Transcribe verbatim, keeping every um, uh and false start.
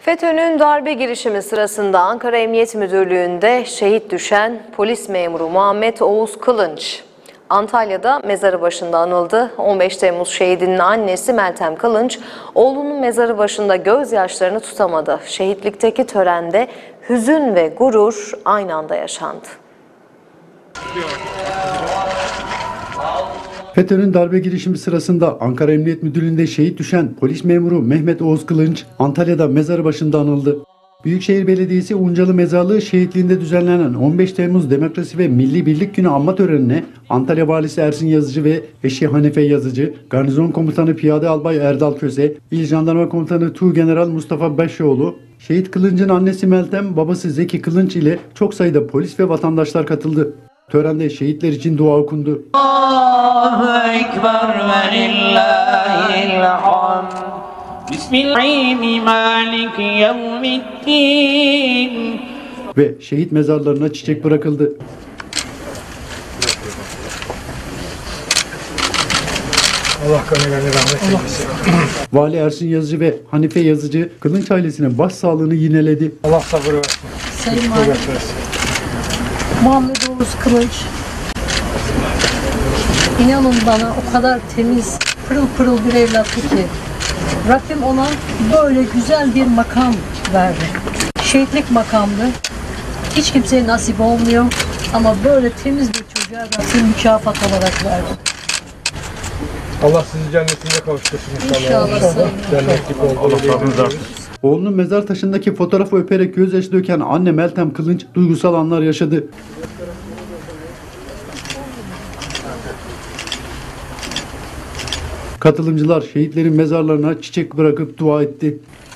FETÖ'nün darbe girişimi sırasında Ankara Emniyet Müdürlüğü'nde şehit düşen polis memuru Muhammed Oğuz Kılınç, Antalya'da mezarı başında anıldı. on beş Temmuz şehidinin annesi Meltem Kılınç, oğlunun mezarı başında gözyaşlarını tutamadı. Şehitlikteki törende hüzün ve gurur aynı anda yaşandı. FETÖ'nün darbe girişimi sırasında Ankara Emniyet Müdürlüğü'nde şehit düşen polis memuru Mehmet Oğuz Kılınç, Antalya'da mezarı başında anıldı. Büyükşehir Belediyesi Uncalı Mezarlığı şehitliğinde düzenlenen on beş Temmuz Demokrasi ve Milli Birlik Günü anma törenine Antalya Valisi Ersin Yazıcı ve eşi Hanife Yazıcı, Garnizon Komutanı Piyade Albay Erdal Köse, İl Jandarma Komutanı Tuğgeneral Mustafa Beşoğlu, şehit Kılınç'ın annesi Meltem, babası Zeki Kılınç ile çok sayıda polis ve vatandaşlar katıldı. Törende şehitler için dua okundu. Allahu Ekber ve lillahil hamd. Bismillahirrahmanirrahim. Maliki yevmiddin. Ve şehit mezarlarına çiçek bırakıldı. Allah kanılarını rahmet eylesin. Vali Ersin Yazıcı ve Hanife Yazıcı Kılınç ailesinin başsağlığını yineledi. Allah sabır versin. Sayın Valim, Muhammed Oğuz Kılınç, inanın bana o kadar temiz, pırıl pırıl bir evlattı ki Rabbim ona böyle güzel bir makam verdi. Şehitlik makamlı. Hiç kimseye nasip olmuyor ama böyle temiz bir çocuğa Rabbim mükafat olarak verdi. Allah sizi cennetinde kavuştursun inşallah. İnşallah. Cennetlik oldu. Allah sabırınızı artırsın. Oğlunun mezar taşındaki fotoğrafı öperek gözyaşı döken anne Meltem Kılınç duygusal anlar yaşadı. Katılımcılar şehitlerin mezarlarına çiçek bırakıp dua etti.